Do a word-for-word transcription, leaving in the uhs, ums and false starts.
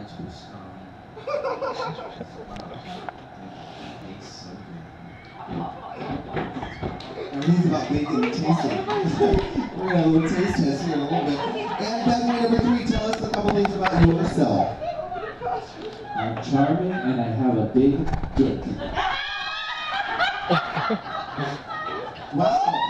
juice. Um, it's so good. Everything's about bacon and tasting. We're gonna have a little taste test here in a little bit. And Bethany, number three, tell us a couple things about yourself. I'm charming and I have a big dick. Wow.